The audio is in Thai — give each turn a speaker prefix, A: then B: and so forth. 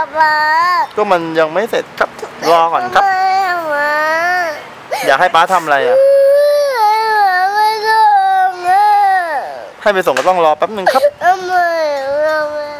A: ป๊า
B: ก็มันยังไม่เสร็จครับรอก่อนครับอยากให้ป้าทำอะไรอ่ะให้ไปส่งก็ต้องรอแป๊บนึงครับ